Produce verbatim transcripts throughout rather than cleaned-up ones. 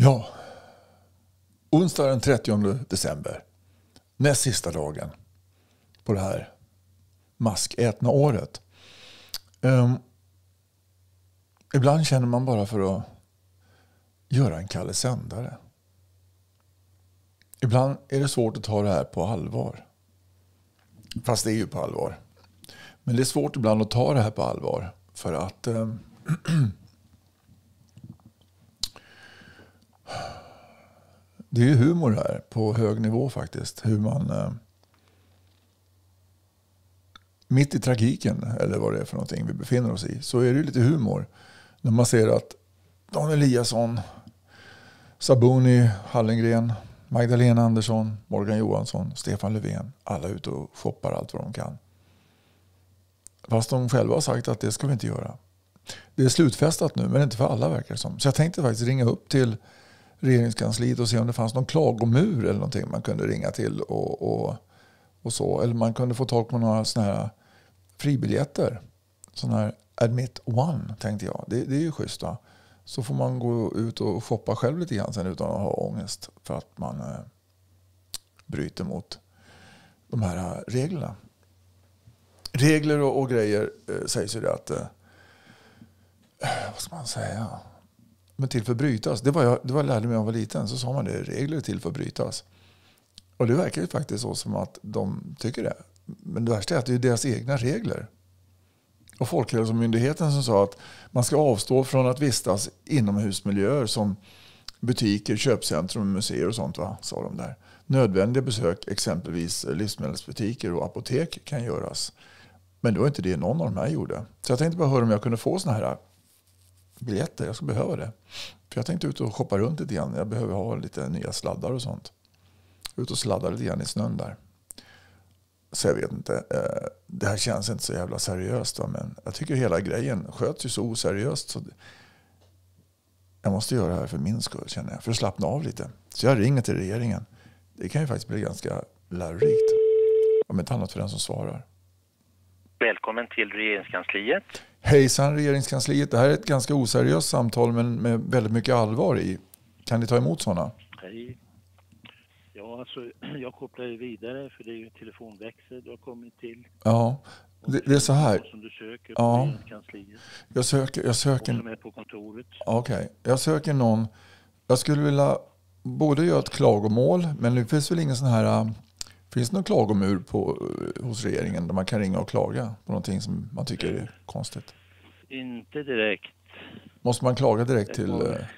Ja, onsdag den trettionde december, näst sista dagen på det här maskätna året. Um, ibland känner man bara för att göra en Kalle Sändare. Ibland är det svårt att ta det här på allvar. Fast det är ju på allvar. Men det är svårt ibland att ta det här på allvar. För att um, det är ju humor här på hög nivå faktiskt. Hur man uh, mitt i tragiken, eller vad det är för någonting vi befinner oss i, så är det ju lite humor. När man ser att Dan Eliasson, Sabuni, Hallengren, Magdalena Andersson, Morgan Johansson, Stefan Löfven, alla är ute och shoppar allt vad de kan. Fast de själva har sagt att det ska vi inte göra. Det är slutfestat nu, men inte för alla verkar det som. Så jag tänkte faktiskt ringa upp till regeringskansliet och se om det fanns någon klagomur eller någonting man kunde ringa till och, och, och så. Eller man kunde få tag på några sådana här fribiljetter. Sådana här Admit One, tänkte jag. Det, det är ju schysst, va? Så får man gå ut och shoppa själv lite grann sen utan att ha ångest för att man eh, bryter mot de här reglerna. Regler och, och grejer eh, sägs ju det att eh, vad ska man säga? Men till för brytas. Det var jag, det var jag lärde mig när jag var liten. Så sa man det, regler är till för brytas. Och det verkar ju faktiskt så som att de tycker det. Men det värsta är att det är deras egna regler. Och Folkhälsomyndigheten som sa att man ska avstå från att vistas inomhusmiljöer som butiker, köpcentrum, museer och sånt, va? Sa de där. Nödvändiga besök, exempelvis livsmedelsbutiker och apotek, kan göras. Men det var inte det någon av de här gjorde. Så jag tänkte bara höra om jag kunde få såna här biljetter. Jag ska behöva det. För jag tänkte ut och shoppa runt lite grann. Jag behöver ha lite nya sladdar och sånt. Ut och sladda lite grann i snön där. Så jag vet inte. Det här känns inte så jävla seriöst. Va? Men jag tycker hela grejen sköts ju så oseriöst. Så jag måste göra det här för min skull, känner jag. För att slappna av lite. Så jag ringer till regeringen. Det kan ju faktiskt bli ganska lärorikt. Om inte annat för den som svarar. Välkommen till regeringskansliet. Hejsan regeringskansliet. Det här är ett ganska oseriöst samtal men med väldigt mycket allvar i. Kan ni ta emot sådana? Hej. Ja, alltså jag kopplar ju vidare för det är ju en telefonväxel du har kommit till. Ja, det, det är så här. Som du söker på ja. regeringskansliet. Jag söker... Jag söker... Som är på kontoret. Okej, okay. Jag söker någon... Jag skulle vilja både göra ett klagomål, men det finns väl ingen sån här... Finns det någon klagomur på, hos regeringen där man kan ringa och klaga på någonting som man tycker är konstigt? Inte direkt. Måste man klaga direkt till...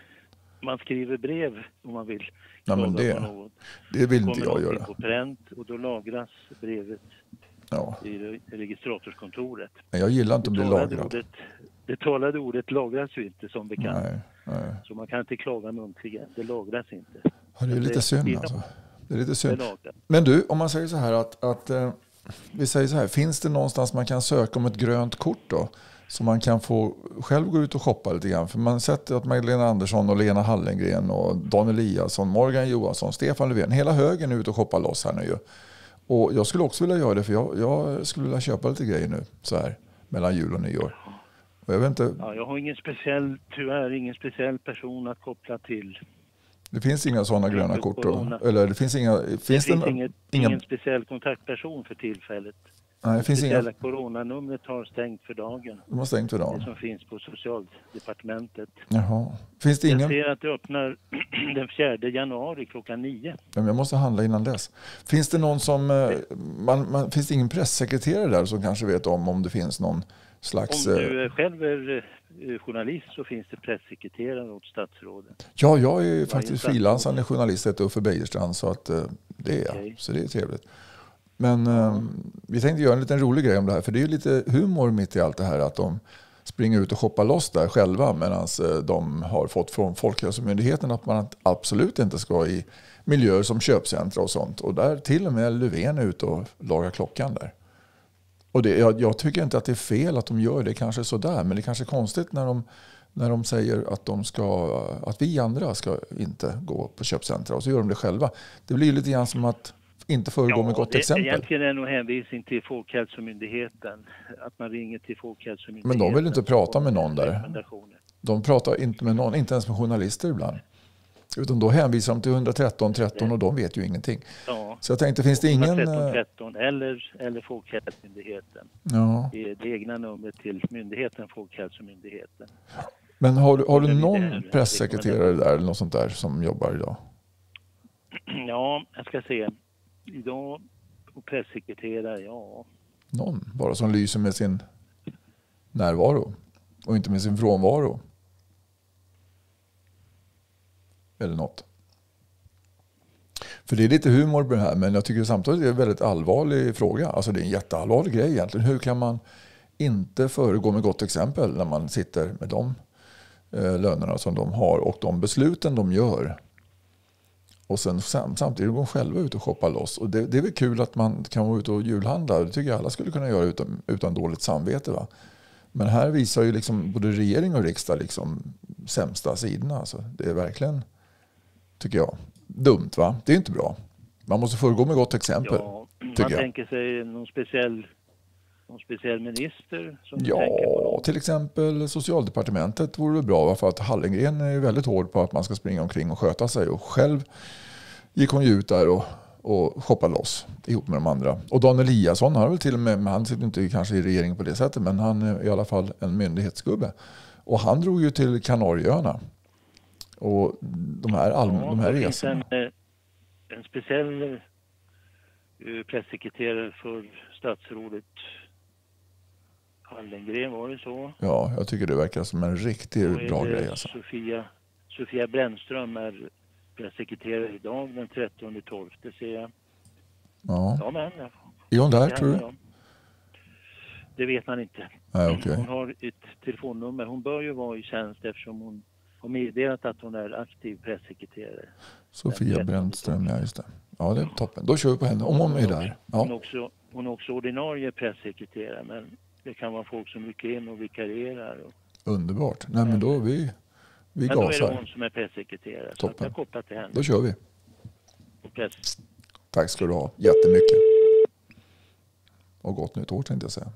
Man skriver brev om man vill. Nej, men det, det vill inte jag göra. På pränt och då lagras brevet ja. i registratorskontoret. Men jag gillar inte att bli lagrad. Ordet, det talade ordet lagras ju inte som bekant. Nej, nej. Så man kan inte klaga muntligen. Det lagras inte. Ja, det är lite synd alltså. Det är lite synd. Men du, om man säger så här att, att eh, vi säger så här, finns det någonstans man kan söka om ett grönt kort då? Så man kan få själv gå ut och shoppa lite grann. För man sätter att Magdalena Andersson och Lena Hallengren och Dan Eliasson, Morgan Johansson, Stefan Löfven, hela högen är ute och shoppar loss här nu ju. Och jag skulle också vilja göra det för jag, jag skulle vilja köpa lite grejer nu så här mellan jul och nyår. Och jag vet inte... Ja, jag har ingen speciell, tyvärr ingen speciell person att koppla till. Det finns inga sådana gröna kort då? Eller det finns inga... Finns det finns det inget, inga... ingen speciell kontaktperson för tillfället. Nej, det finns speciella inga... coronanumret har stängt för dagen. De har stängt för dagen. Det som finns på socialdepartementet. Jaha. Finns det ingen... Jag ser att det öppnar den fjärde januari klockan nio. Men jag måste handla innan dess. Finns det någon som... Man, man, finns det ingen pressekreterare där som kanske vet om om det finns någon slags... Om du själv är journalist så finns det pressekreterare åt statsrådet. Ja, jag är faktiskt frilansande journalist heter Uffe Bejerstrand så att det är okay. Så det är trevligt. Men eh, vi tänkte göra en liten rolig grej om det här. För det är ju lite humor mitt i allt det här. Att de springer ut och shoppar loss där själva. Medan eh, de har fått från Folkhälsomyndigheten att man absolut inte ska i miljöer som köpcentra och sånt. Och där till och med Löfven är ute och lagar klockan där. Och det, jag, jag tycker inte att det är fel att de gör det kanske sådär. Men det är kanske konstigt när de, när de säger att, de ska, att vi andra ska inte gå på köpcentra. Och så gör de det själva. Det blir ju lite grann som att inte föregå ja, med gott det, exempel. Egentligen är det nog hänvisning till Folkhälsomyndigheten. Att man ringer till Folkhälsomyndigheten. Men de vill inte prata med någon där. De pratar inte med någon, inte ens med journalister ibland. Utan då hänvisar de till etthundratretton tretton och de vet ju ingenting. Ja. Så jag tänkte, finns det ingen... etthundratretton tretton eller, eller Folkhälsomyndigheten. Ja. Det är det egna numret till myndigheten, Folkhälsomyndigheten. Men har du, har du Det är någon det- pressekreterare där eller något sånt där som jobbar idag? Ja, jag ska se. Idag och pressekreterare, ja. Någon bara som lyser med sin närvaro och inte med sin frånvaro. Eller något. För det är lite humor på det här, men jag tycker samtidigt det är en väldigt allvarlig fråga. Alltså det är en jätteallvarlig grej egentligen. Hur kan man inte föregå med gott exempel när man sitter med de eh, lönerna som de har och de besluten de gör. Och sen sam- samtidigt går de själva ut och shoppar loss. Och det, det är väl kul att man kan vara ute och julhandla. Det tycker jag alla skulle kunna göra utan, utan dåligt samvete. Va? Men här visar ju liksom både regering och riksdag liksom sämsta sidorna. Alltså, det är verkligen, tycker jag, dumt. Va? Det är inte bra. Man måste föregå med gott exempel. Ja, man tycker jag. tänker sig någon speciell, någon speciell minister som du tänker Ja, på. till exempel socialdepartementet vore det bra. För att Hallengren är ju väldigt hård på att man ska springa omkring och sköta sig. Och själv gick hon ju ut där och, och shoppade loss ihop med de andra. Och Dan Eliasson har väl till och med, men han sitter inte kanske i regeringen på det sättet, men han är i alla fall en myndighetsgubbe. Och han drog ju till Kanarieöarna. Och de här, allm- Ja, de här det finns resorna. en, eh, en speciell eh, pressekreterare för statsrådet Hallengren, var det så? Ja, jag tycker det verkar som en riktigt Då är bra det grej. Alltså. Sofia, Sofia Brännström är pressekreterare idag den trettonde tolfte ser jag. Ja. Ja, men jag Är hon där, det tror du? handlar om. Det vet man inte. Nej, okej. Hon har ett telefonnummer. Hon bör ju vara i tjänst eftersom hon har meddelat att hon är aktiv pressekreterare. Sofia Brännström, ja just det. Ja, det är toppen. Då kör vi på henne. Om hon är där. Hon, är Ja, också, hon är också ordinarie pressekreterare, men det kan vara folk som rycker in och vikarierar. Och, underbart. Nej, men då vi, vi men då är det gasar. hon som är pressekreterare. Så Toppen. att jag kopplar till henne. Då kör vi. Och press. Tack ska du ha. Jättemycket. Och gott nytt år tänkte jag säga.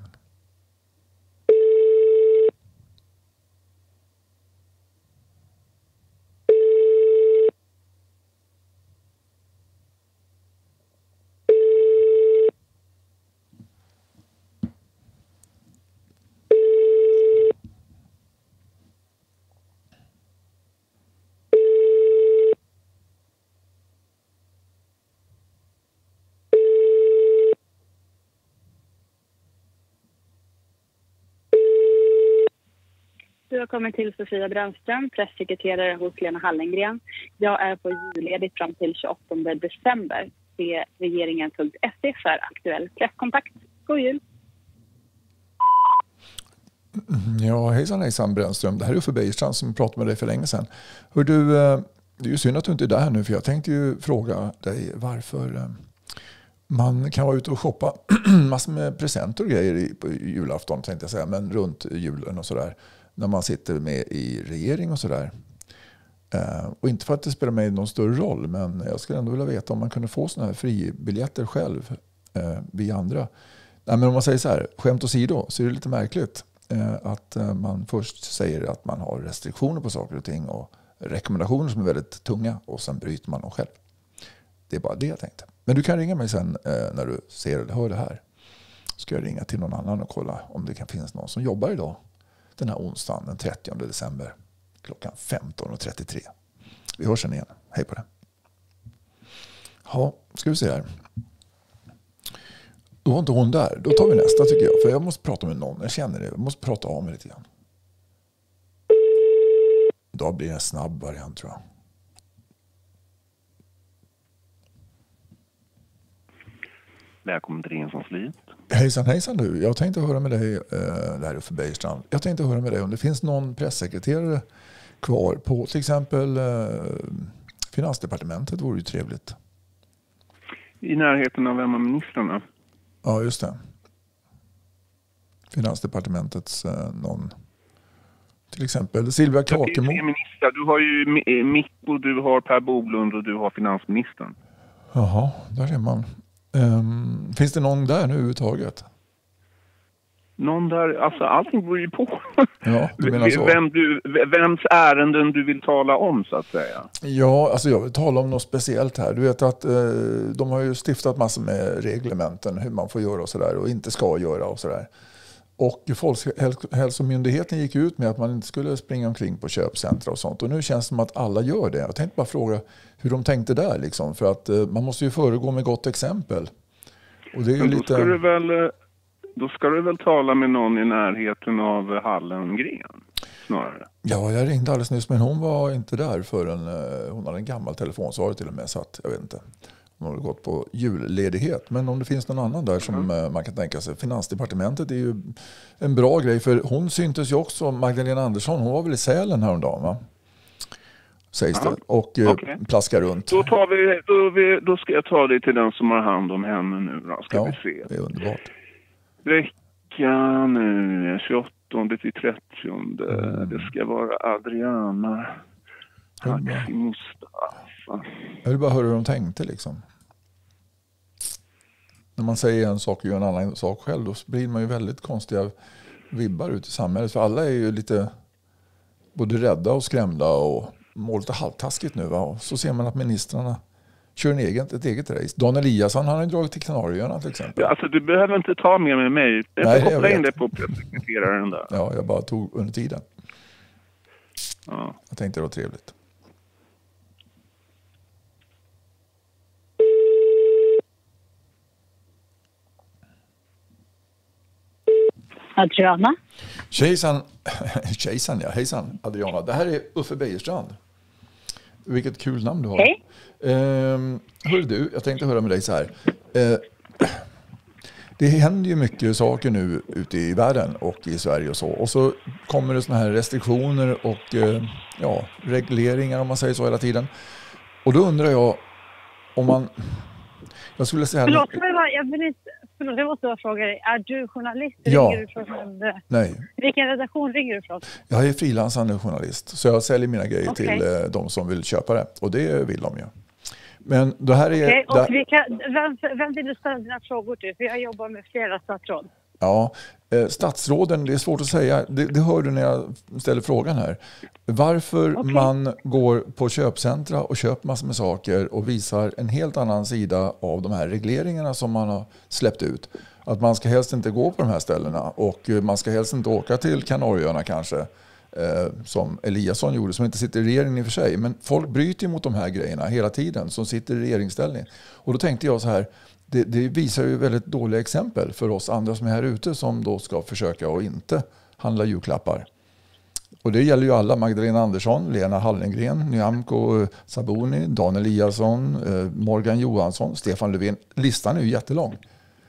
Du har kommit till Sofia Brännström, pressekreterare hos Lena Hallengren. Jag är på julledigt fram till tjugoåttonde december. Se regeringen punkt se för aktuell presskontakt. God jul! Ja, hejsan hejsan Brännström. Det här är Uffe Bergstrand som pratade med dig för länge sedan. Hör du, eh, det är ju synd att du inte är där nu, för jag tänkte ju fråga dig varför eh, man kan vara ute och shoppa massor med presenter och grejer i, på julafton tänkte jag säga, men runt julen och sådär. När man sitter med i regering och sådär. Eh, och inte för att det spelar mig någon större roll, men jag skulle ändå vilja veta om man kunde få såna här fribiljetter själv eh, via andra. Nej, men om man säger så här, skämt åsido, så är det lite märkligt eh, att eh, man först säger att man har restriktioner på saker och ting och rekommendationer som är väldigt tunga och sen bryter man dem själv. Det är bara det jag tänkte. Men du kan ringa mig sen eh, när du ser eller hör det här. Ska jag ringa till någon annan och kolla om det kan finnas någon som jobbar idag. Den här onsdagen den trettionde december klockan femton trettiotre. Vi hörs sen igen. Hej på det. Ja, ska vi se här. Då var inte hon där. Då tar vi nästa tycker jag. För jag måste prata med någon. Jag känner det. Jag måste prata av mig lite grann. Då blir det en snabb variant tror jag. Välkommen till Renssons liv. Hejsan hejsan du. Jag tänkte höra med dig, det här är Uffe Bergstrand. Jag tänkte höra med dig om det finns någon pressekreterare kvar på till exempel Finansdepartementet, vore ju trevligt. I närheten av vem av ministrarna? Ja, just det. Finansdepartementets någon, till exempel Silvia Kakemo. Det är tre ministrar. Du har ju Mikko, du har Per Bolund och du har finansministern. Jaha, där är man. Um, finns det någon där nu överhuvudtaget? Någon där, alltså allting beror ju på. Ja, du menar så. Vem du, vems ärenden du vill tala om, så att säga. Ja, alltså jag vill tala om något speciellt här. Du vet att eh, de har ju stiftat massor med reglementen hur man får göra och sådär och inte ska göra och sådär. Och Folkhälsomyndigheten gick ut med att man inte skulle springa omkring på köpcentra och sånt. Och nu känns det som att alla gör det. Jag tänkte bara fråga hur de tänkte där liksom. För att eh, man måste ju föregå med gott exempel. Och det är ju Men då lite... ska du väl... Då ska du väl tala med någon i närheten av Hallengren snarare. Ja, jag ringde alldeles nyss men hon var inte där förrän eh, hon hade en gammal telefonsvarare till och med, så att jag vet inte. Hon har gått på julledighet. Men om det finns någon annan där som mm. eh, man kan tänka sig. Finansdepartementet är ju en bra grej, för hon syntes ju också, Magdalena Andersson, hon var väl i Sälen häromdagen, va? Sägs det. Och eh, okay. plaskar runt. Då, tar vi, då, vi, då ska jag ta dig till den som har hand om henne nu då, ska ja, vi se. Det är underbart. Vecka nu, tjugoåttonde till trettionde. Mm. Det ska vara Adriana. Taxi Mustafa. Jag vill bara höra hur de tänkte liksom. När man säger en sak och gör en annan sak själv, då blir man ju väldigt konstiga vibbar ut i samhället. För alla är ju lite både rädda och skrämda och mår lite halvtaskigt nu, va? Och så ser man att ministrarna kör en egen, ett eget race. Dan Eliasson, han har ju dragit till Kanarieöarna till exempel. Ja, alltså du behöver inte ta med med mig. Jag Nej, får koppla jag in det på pressekreteraren där. Ja, jag bara tog under tiden. Ja. Jag tänkte det var trevligt. Adriana. Tjejsan, tjejsan ja, hejsan Adriana. Det här är Uffe Bejerstrand. Vilket kul namn du har. Hej. Eh, hör du, jag tänkte höra med dig så här. Eh, det händer ju mycket saker nu ute i världen och i Sverige och så. Och så kommer det såna här restriktioner och eh, ja, regleringar om man säger så hela tiden. Och då undrar jag om man... Jag skulle säga... Förlåt, jag vill inte... Förlåt, jag måste bara fråga dig. Är du journalist? Ja. Ringer du från, Nej. Vilken redaktion ringer du från? Jag är frilansande journalist. Så jag säljer mina grejer okay. till eh, de som vill köpa det. Och det vill de ju. Men det här är... Okay. Och där... vilka, vem, vem vill du ställa dina frågor till? För jag jobbar med flera statsråd. Ja, eh, statsråden, det är svårt att säga. Det, det hör du när jag ställer frågan här. Varför okay. man går på köpcentra och köper massor med saker och visar en helt annan sida av de här regleringarna som man har släppt ut. Att man ska helst inte gå på de här ställena och man ska helst inte åka till Kanarieöarna kanske. Eh, som Eliasson gjorde, som inte sitter i regeringen i och för sig. Men folk bryter mot de här grejerna hela tiden som sitter i regeringsställning. Och då tänkte jag så här, det, det visar ju väldigt dåliga exempel för oss andra som är här ute som då ska försöka att inte handla julklappar. Och det gäller ju alla, Magdalena Andersson, Lena Hallengren, Nyamko Sabuni, Dan Eliasson, eh, Morgan Johansson, Stefan Löfven. Listan är ju jättelång.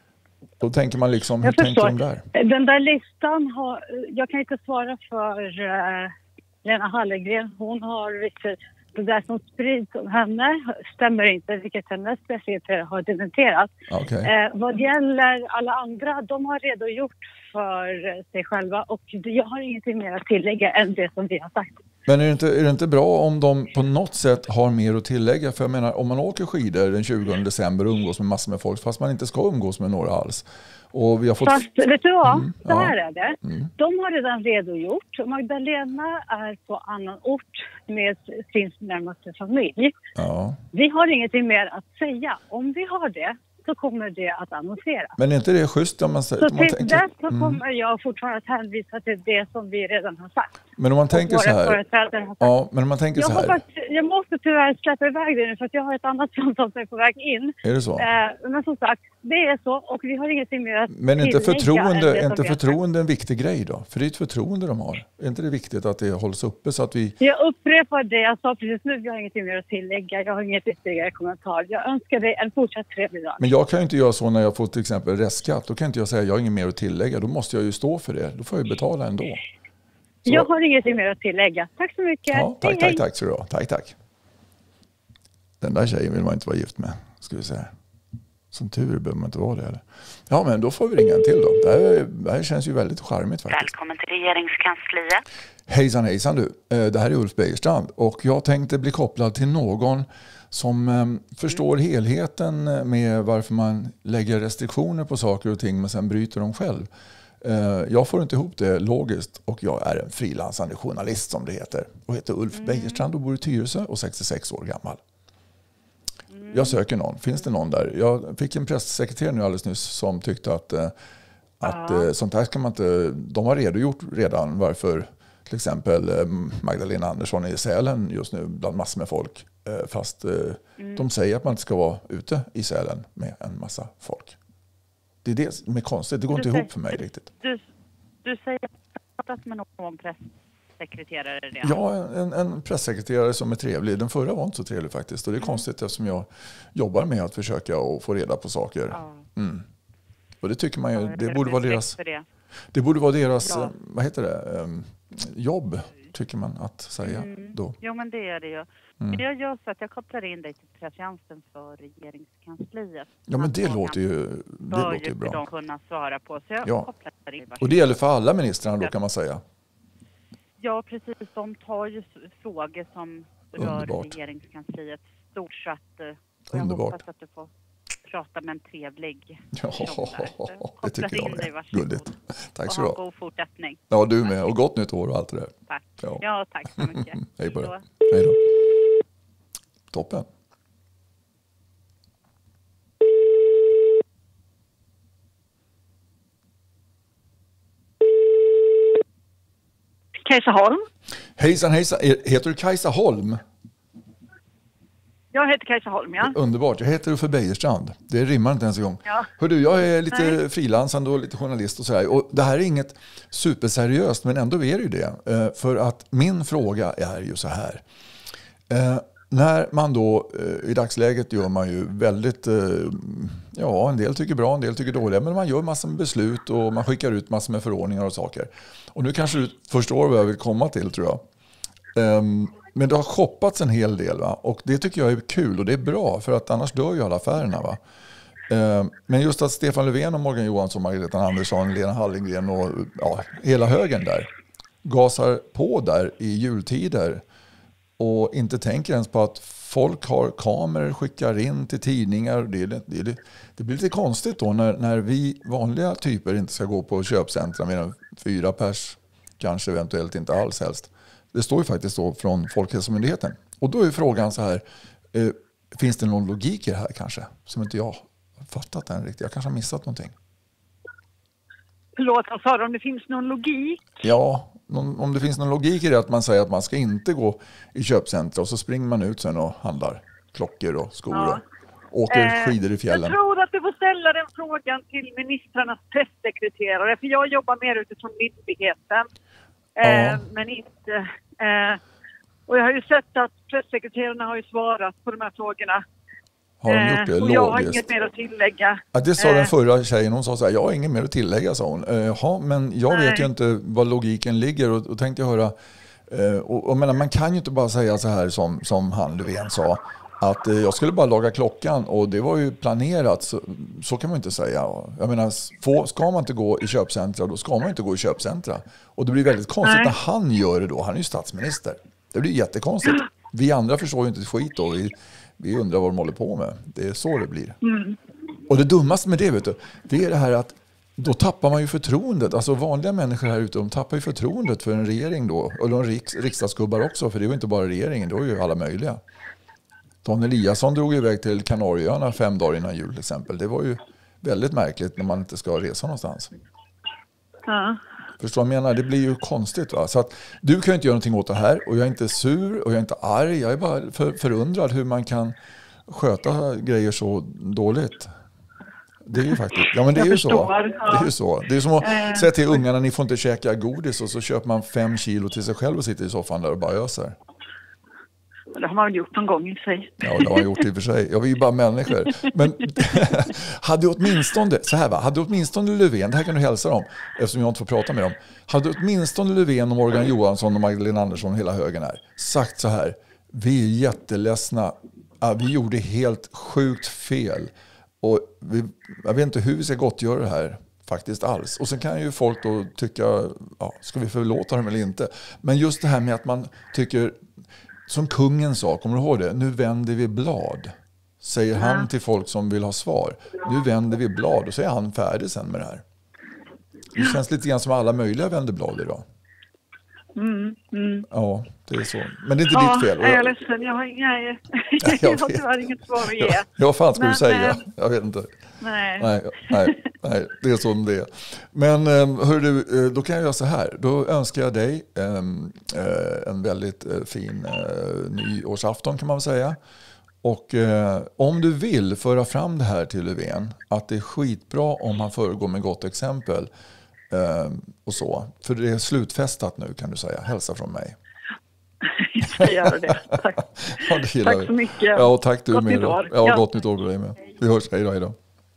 Då tänker man liksom, hur tänker de där? Den där listan har, jag kan inte svara för uh, Lena Hallengren. Hon har vissa, det där som sprids om henne stämmer inte, vilket hennes pressekreterare har dementerat. Okay. Uh, vad gäller alla andra, de har redogjort för sig själva och jag har ingenting mer att tillägga än det som vi har sagt. Men är det, inte, är det inte bra om de på något sätt har mer att tillägga? För jag menar, om man åker skidor den tjugonde december och umgås med massor med folk fast man inte ska umgås med några alls. Och vi har fått... Fast vet du vad? Mm, så här ja. är det. Mm. De har redan redogjort. Magdalena är på annan ort med sin närmaste familj. Ja. Vi har ingenting mer att säga. Om vi har det så kommer det att annonseras. Men är inte det schysst om man säger... Så man till tänker, dess så mm. kommer jag fortfarande att hänvisa till det som vi redan har sagt. Men om man tänker så här... Ja, men om man tänker jag så här... Hoppas, jag måste tyvärr släppa iväg det nu för att jag har ett annat samtal som är på väg in. Är det så? Eh, men som sagt, det är så och vi har ingenting mer att Men inte förtroende, än inte förtroende en viktig grej då? För det är ett förtroende de har. Är inte det viktigt att det hålls uppe så att vi... Jag upprepar det jag sa precis nu. Jag har ingenting mer att tillägga. Jag har inget ytterligare kommentar. Jag önskar dig en fortsatt trevlig dag. Men jag kan ju inte göra så när jag får till exempel restskatt. Då kan inte jag säga jag har inget mer att tillägga. Då måste jag ju stå för det. Då får jag ju betala ändå. Så... Jag har ingenting mer att tillägga. Tack så mycket. Ja, tack, hej, tack, hej. tack, så då. Tack, tack. Den där tjejen vill man inte vara gift med, ska vi säga. Som tur behöver man inte vara det. Eller? Ja, men då får vi ringa en till då. Det här, det här känns ju väldigt charmigt faktiskt. Välkommen till regeringskansliet. Hejsan, hejsan du. Det här är Ulf Bejerstrand. Och jag tänkte bli kopplad till någon som um, förstår helheten med varför man lägger restriktioner på saker och ting men sen bryter dem själv. Jag får inte ihop det logiskt och jag är en frilansande journalist som det heter. Och heter Ulf mm. Bejerstrand och bor i Tyresö och sextiosex år gammal. Mm. Jag söker någon. Finns det någon där? Jag fick en presssekreterare nu alldeles nyss som tyckte att, att ja. sånt här ska man inte... De har redogjort redan varför till exempel Magdalena Andersson är i Sälen just nu bland massor med folk. Fast mm. de säger att man inte ska vara ute i Sälen med en massa folk. Det är det som är konstigt. Det går du inte säger, ihop för mig riktigt. Du, du säger att du har pratat med någon presssekreterare redan? Ja, en, en presssekreterare som är trevlig. Den förra var inte så trevlig faktiskt. Och det är mm. konstigt eftersom jag jobbar med att försöka och få reda på saker. Ja. Mm. Och det tycker man ju, ja, det, borde vara deras, det. det borde vara deras, ja. vad heter det, um, jobb tycker man att säga mm. då. Jo, men det är det ju. Mm. Jag gör så att jag kopplar in dig till presstjänsten för regeringskansliet. Ja, men det låter ju, det låter ju bra. De kunna svara på. Så jag ja. kopplar in. Och det gäller för alla ministrarna då kan man säga. Ja, precis. De tar ju frågor som rör Underbart. regeringskansliet stort så att jag Underbart. hoppas att du får prata med en trevlig ja, det tycker jag är gulligt. Tack så du ha. God fortsättning. Ja, du med. Och gott nytt år och allt det där. Tack. Ja, ja tack så mycket. Hej på det. Hej då. Toppen. Kajsa Holm. Hejsan, hejsan. Heter du Kajsa Holm? Jag heter Kajsa Holm, ja. Underbart. Jag heter Uffe Bejerstrand. Det rimmar inte ens en gång. Ja. Hör du, jag är lite Nej. frilansande och lite journalist och sådär. Och det här är inget superseriöst, men ändå är det ju det. För att min fråga är ju så här. När man då, i dagsläget gör man ju väldigt, ja en del tycker bra, en del tycker dåliga. Men man gör massor med beslut och man skickar ut massor med förordningar och saker. Och nu kanske du förstår vad jag vill komma till, tror jag. Men det har shoppats en hel del, va? Och det tycker jag är kul och det är bra för att annars dör ju alla affärerna, va? Men just att Stefan Löfven och Morgan Johansson, Magdalena Andersson, Lena Hallengren och ja, hela högen där gasar på där i jultider och inte tänker ens på att folk har kameror, skickar in till tidningar. Det, det, det, det blir lite konstigt då när, när vi vanliga typer inte ska gå på köpcentra med en fyra pers, kanske eventuellt inte alls helst. Det står ju faktiskt så från Folkhälsomyndigheten. Och då är frågan så här, eh, finns det någon logik i det här kanske? Som inte jag har fattat den riktigt. Jag kanske har missat någonting. Förlåt, vad sa du? Om det finns någon logik? Ja, någon, om det finns någon logik i det att man säger att man ska inte gå i köpcentra och så springer man ut sen och handlar klockor och skor ja. och åker eh, skidor i fjällen. Jag tror att du får ställa den frågan till ministrarnas presssekreterare, för jag jobbar mer utifrån myndigheten. Eh, ja. Men inte... Eh, och jag har ju sett att presssekreterarna har ju svarat på de här frågorna. Har de gjort det? Eh, och jag har inget mer att tillägga. Ja, det sa eh. den förra tjejen. Hon sa så här, jag har inget mer att tillägga, sa hon. Eh, ja, men jag Nej. vet ju inte var logiken ligger. Och, och tänkte jag höra... Eh, och, och menar, man kan ju inte bara säga så här som, som han Löfven sa. Att eh, jag skulle bara laga klockan och det var ju planerat. Så, så kan man inte säga. Jag menar, få, ska man inte gå i köpcentra, då ska man inte gå i köpcentra. Och det blir väldigt konstigt Nej. när han gör det då. Han är ju statsminister. Det blir jättekonstigt. Vi andra förstår ju inte skit då. Vi, vi undrar vad de håller på med. Det är så det blir. Mm. Och det dummaste med det, vet du, det är det här att då tappar man ju förtroendet. Alltså vanliga människor här ute, de tappar ju förtroendet för en regering då. Och de riks, riksdagsgubbar också, för det är ju inte bara regeringen, det är ju alla möjliga. Dan Eliasson drog iväg till Kanarieöarna fem dagar innan jul till exempel. Det var ju väldigt märkligt när man inte ska resa någonstans. Ja. Förstår du vad jag menar? Det blir ju konstigt, va? Så att du kan ju inte göra någonting åt det här. Och jag är inte sur och jag är inte arg. Jag är bara för, förundrad hur man kan sköta grejer så dåligt. Det är ju faktiskt... Ja, men det är ju så. Det är ju så. Det är som att säga till ungarna, ni får inte käka godis. Och så köper man fem kilo till sig själv och sitter i soffan där och bara öser. Det har man gjort någon gång i sig. Ja, det har man gjort i och för sig. Jag är ju bara människor. Men hade åtminstone, så här va, hade åtminstone Löfven, det här kan du hälsa dem, eftersom jag inte får prata med dem. Hade åtminstone Löfven och Morgan Johansson och Magdalena Andersson och hela högen här sagt så här, vi är jätteledsna, vi gjorde helt sjukt fel. Och vi, jag vet inte hur vi ska gottgöra det här faktiskt alls. Och sen kan ju folk då tycka, ja, ska vi förlåta dem eller inte? Men just det här med att man tycker, som kungen sa, kommer du ihåg det? Nu vänder vi blad. Säger ja. han till folk som vill ha svar. Nu vänder vi blad och så är han färdig sen med det här. Det känns lite grann som alla möjliga vänder blad idag. Mm, mm. Ja, det är så. Men det är inte ja, ditt fel. Jag är ledsen, jag har, inga, jag jag har tyvärr inget svar att ge. Ja, vad fan ska men, du säga? Men, jag vet inte. Nej. Nej, nej, nej, det är som det är. Men hör du, då kan jag göra så här. Då önskar jag dig en väldigt fin nyårsafton kan man väl säga. Och eh, om du vill föra fram det här till Löfven, att det är skitbra om han föregår med gott exempel eh, och så. För det är slutfestat nu kan du säga. Hälsa från mig. Jag gör det. Tack. Ja, det tack så mycket. Ja, och tack du gott med. Nytt år. Ja, ja, gott nytt år på dig med. Vi hörs. Hej då, hej då.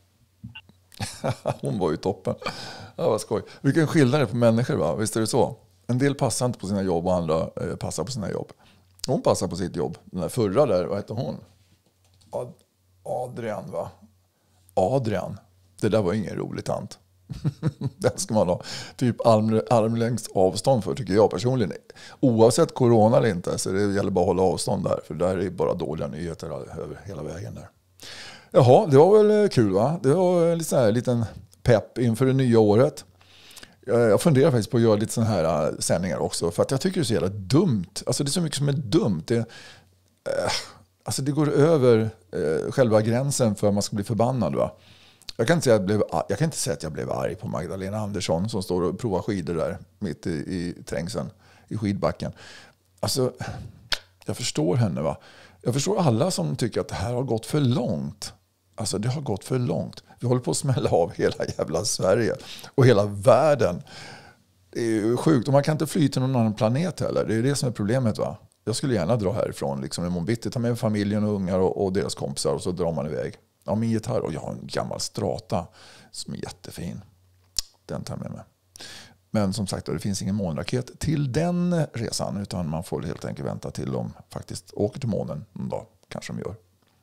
Hon var ju toppen. Ja, vad skoj. Vilken skillnad på människor, va? Visst är det så? En del passar inte på sina jobb och andra eh, passar på sina jobb. Hon passar på sitt jobb. Den där förra där, vad heter hon? Ad- Adrian, va? Adrian. Det där var ingen rolig tant. Den ska man ha typ arm, armlängds avstånd för, tycker jag personligen. Oavsett corona eller inte, så det gäller bara att hålla avstånd där. För där är bara dåliga nyheter över hela vägen där. Jaha, det var väl kul, va? Det var en liten, här, liten pepp inför det nya året. Jag funderar faktiskt på att göra lite sådana här sändningar också. För att jag tycker det är så jävla dumt. Alltså det är så mycket som är dumt. Det, eh, alltså det går över eh, själva gränsen för att man ska bli förbannad, va? Jag kan, inte säga att jag, blev, jag kan inte säga att jag blev arg på Magdalena Andersson som står och provar skidor där mitt i, i trängseln, i skidbacken. Alltså, jag förstår henne, va? Jag förstår alla som tycker att det här har gått för långt. Alltså det har gått för långt. Vi håller på att smälla av hela jävla Sverige och hela världen. Det är ju sjukt. Och man kan inte fly till någon annan planet heller. Det är det som är problemet, va? Jag skulle gärna dra härifrån liksom, i morgon bitti. Ta med familjen och ungar och, och deras kompisar och så drar man iväg. Ja, min gitarr och jag har en gammal Strata som är jättefin. Den tar jag med mig. Men som sagt, det finns ingen månraket till den resan, utan man får helt enkelt vänta till de faktiskt åker till månen en dag. Kanske de gör.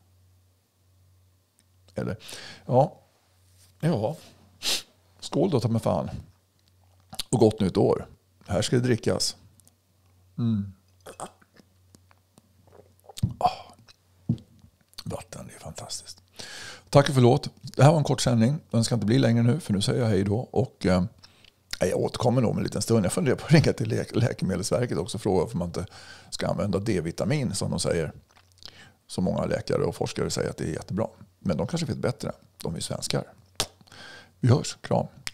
Eller, ja. Ja. Skål då, ta mig fan. Och gott nytt år. Här ska det drickas. Mm. Oh. Vatten, det är fantastiskt. Tack och förlåt. Det här var en kort sändning. Den ska inte bli längre nu, för nu säger jag hej då. Och eh, jag återkommer nog med en liten stund. Jag funderar på att ringa till Lä- Läkemedelsverket också och fråga om man inte ska använda D-vitamin, som de säger. Så många läkare och forskare säger att det är jättebra. Men de kanske vet bättre. De är svenskar. Vi hörs. Kram.